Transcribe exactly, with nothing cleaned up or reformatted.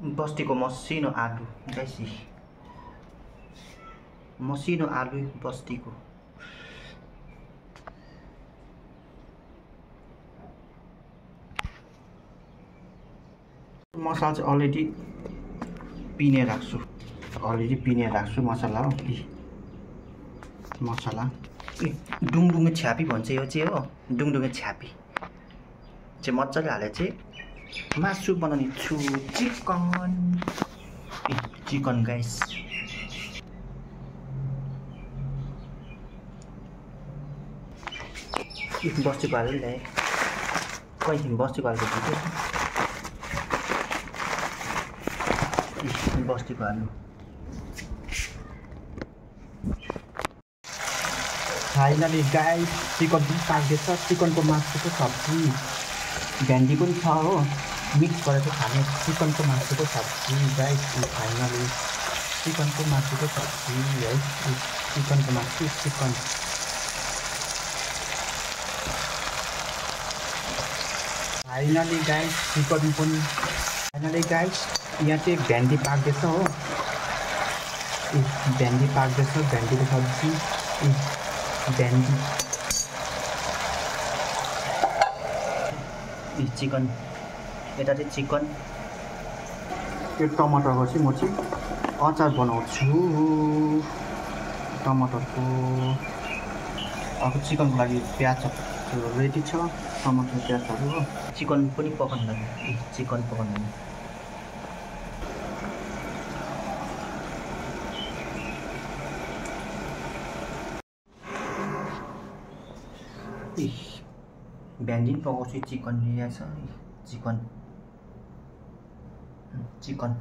बस्तीको मसिनो आलु गाइस, मसिनो आलु बस्तीको। मसला चाहिँ अलरेडी पिने राख्छु, अलरेडी पिने राख्छु मसला हो। मसला डुङडुङे छ्यापी भन्छ यो चाहिँ हो, डुङडुङे छ्यापी चाहिँ मजाले हालेर चाहिँ मासु बनाउने छु। चिकन चिकन गाइस, बस्तीको हाल्यो नि खै बस्तीको हाल्यो बस्तीको आलु। फाइनली गाइस चिकन पनि पाक्दैछ। चिकनको मासुको सब्जी, भेन्डी पनि छ हो, मिक्स गरेर खाने चिकनको मासुको सब्जी गाइस। फाइनली चिकनको मासुको सब्जी है, चिकनको मासु चिकन। फाइनली गाइस चिकन पनि फाइनली गाइस यहाँ चाहिँ भेन्डी पाक्दैछ हो, भेन्डी पाक्दैछ, भेन्डीको सब्जी भेन्डी चिकन। यता चाहिँ चिकन, यो टमाटरको चाहिँ म चाहिँ अचार बनाउँछु टमाटरको। अब चिकनको लागि प्याज रेडी छ, टमाटर प्याजहरू हो। चिकन पनि पकाउनु लागि, चिकन पकाउनु लागि भेन्डी पकाउँछु। चिकन लिएको छ, चिकन चिकन